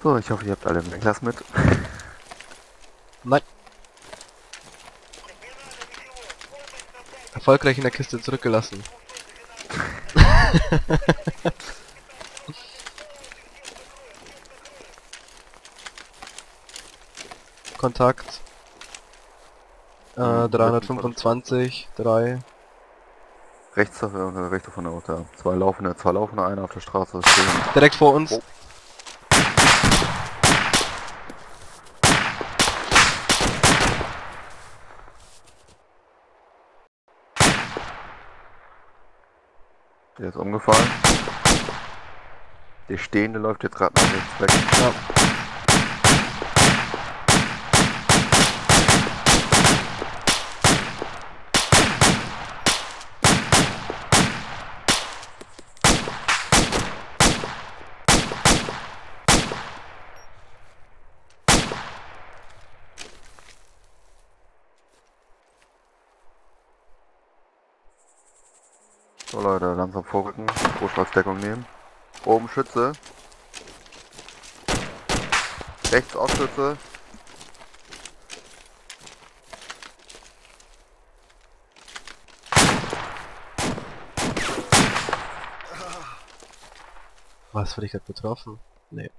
So, ich hoffe, ihr habt alle ein Glas mit. Nein. Erfolgreich in der Kiste zurückgelassen. Kontakt. 325, 3. Rechts von der Auto. Zwei laufende, einer auf der Straße. Stehen. Direkt vor uns. Oh. Der ist umgefallen. Der Stehende läuft jetzt gerade nach rechts weg. Ja. So Leute, langsam vorrücken, Großschlagsdeckung nehmen. Oben Schütze. Rechts auch Schütze. Was, wurde ich gerade getroffen? Nee.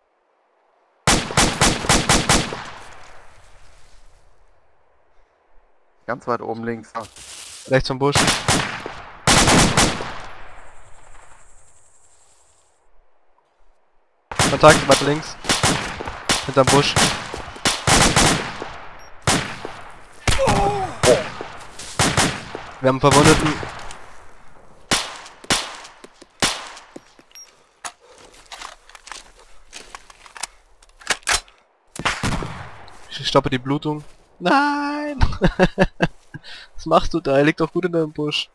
Ganz weit oben links. Ah. Rechts vom Busch. Kontakt, warte links. Hinterm Busch. Wir haben einen Verwundeten. Ich stoppe die Blutung. Nein! Was machst du da? Er liegt doch gut in deinem Busch.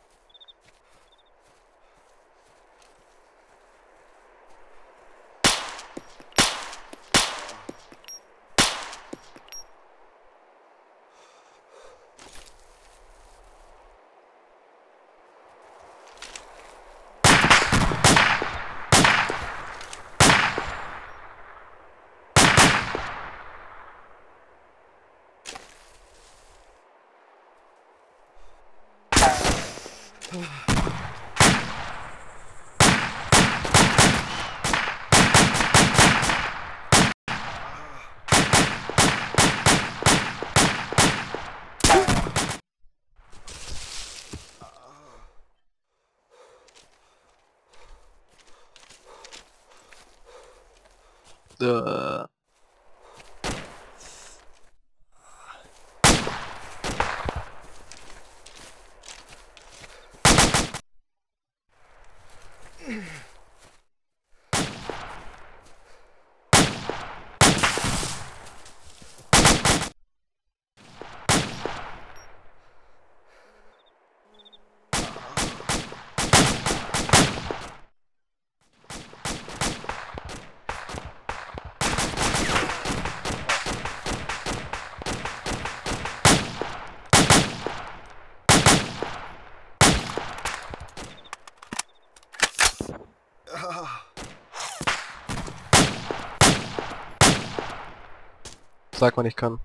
Sag mal, ich kann.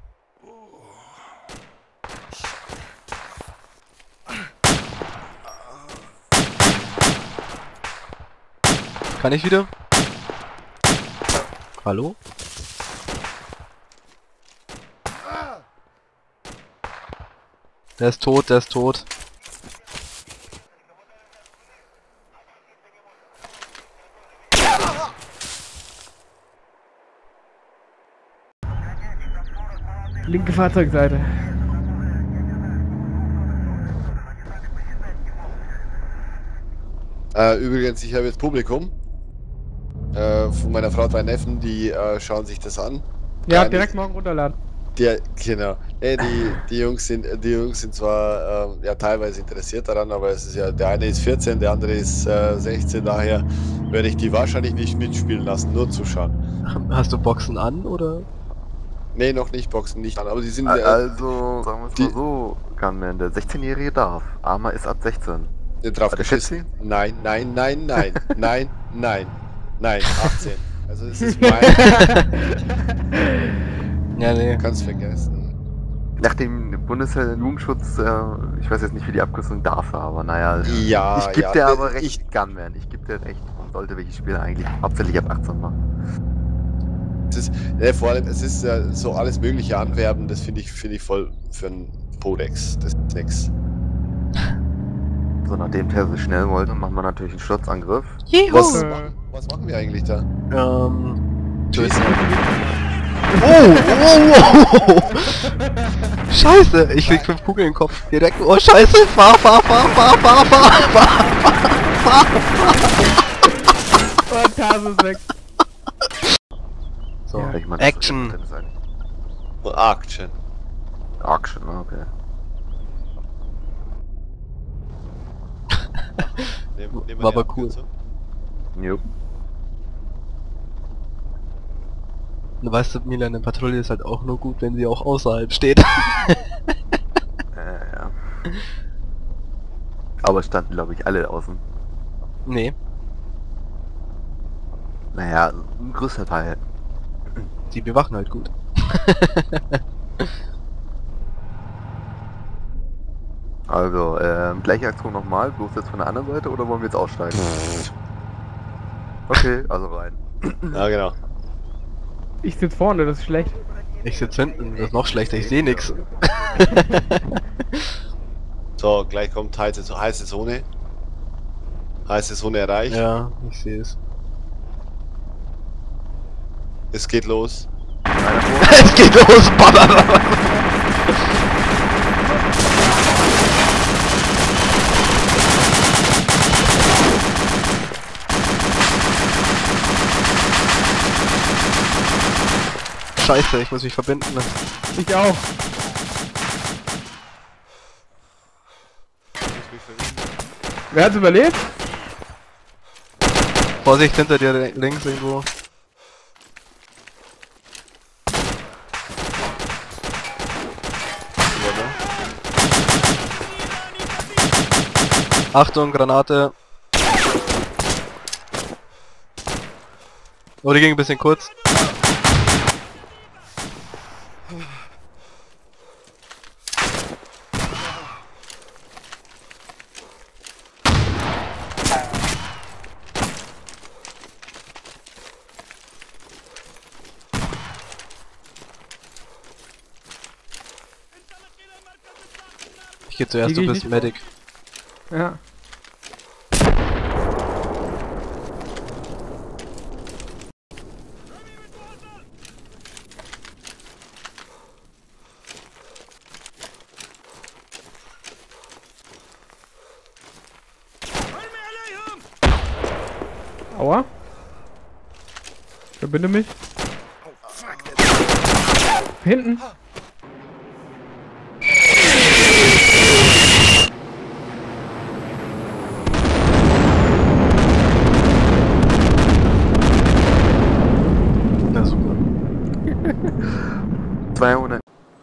Kann ich wieder? Hallo? Der ist tot, der ist tot. Linke Fahrzeugseite. Übrigens, ich habe jetzt Publikum. Von meiner Frau, zwei Neffen, die schauen sich das an. Ja, direkt morgen runterladen. Genau. Die Jungs sind zwar ja, teilweise interessiert daran, aber es ist ja, der eine ist 14, der andere ist 16, daher werde ich die wahrscheinlich nicht mitspielen lassen, nur zuschauen. Hast du Boxen an, oder? Nee, noch nicht, Boxen nicht an, aber die sind... Also, sagen wir es mal so, Gunman, der 16-Jährige darf. Arma ist ab 16. drauf der geschissen? Nein, nein, nein, nein, nein, nein, nein, 18. Also es ist mein... Ja, nee. Du kannst vergessen. Nach dem Bundesjugendschutz, ich weiß jetzt nicht, wie die Abkürzung darf, aber naja. Ja, ich gebe ja, dir aber recht, ich- Gunman. Ich gebe dir recht. Man sollte welche Spiele eigentlich hauptsächlich ab 18 machen. Es ist, vor allem, es ist so alles mögliche Anwerben, das finde ich voll für einen Podex. Das ist nix. So, nachdem Terse schnell wollte, machen wir natürlich einen Sturzangriff. Juhu! Was machen wir eigentlich da? Scheiße. Oh! Scheiße, ich krieg 5 Kugeln im Kopf. Direkt. Oh Scheiße, fahr! Und Tase ist weg. So, Ja, ich meine, das Action! sollte sein. Action. Action, okay. Nehmen wir War die aber cool. Abkürzung. Jupp. Du weißt, Milan, eine Patrouille ist halt auch nur gut, wenn sie auch außerhalb steht. Ja. Aber standen, glaube ich, alle außen. Nee, Naja, ein größter Teil. die bewachen halt gut. Also, gleiche Aktion nochmal, bloß jetzt von der anderen Seite oder wollen wir jetzt aussteigen? Okay, also rein. Ja, genau. Ich sitz vorne, das ist schlecht. Ich sitz hinten, das ist noch schlechter, ich sehe nix. So, gleich kommt heiße Zone. Heiße Zone erreicht. Ja, ich sehe es. Es geht los. Einer vor. Es geht los! Scheiße, ich muss mich verbinden. Ich auch. Wer hat's überlebt? Vorsicht, hinter dir links irgendwo. Achtung, Granate. Oh, die ging ein bisschen kurz. Ich geh zuerst, Die du geh ich bist nicht Medic. Ja. Aua. Verbinde mich. Hinten. Na super. 200.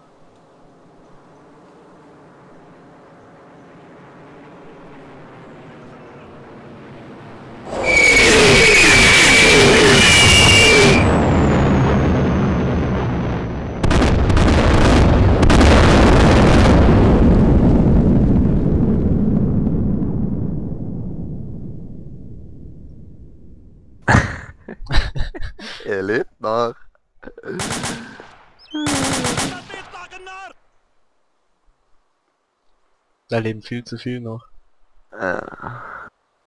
Er lebt noch. Da leben viel zu viel noch. Äh.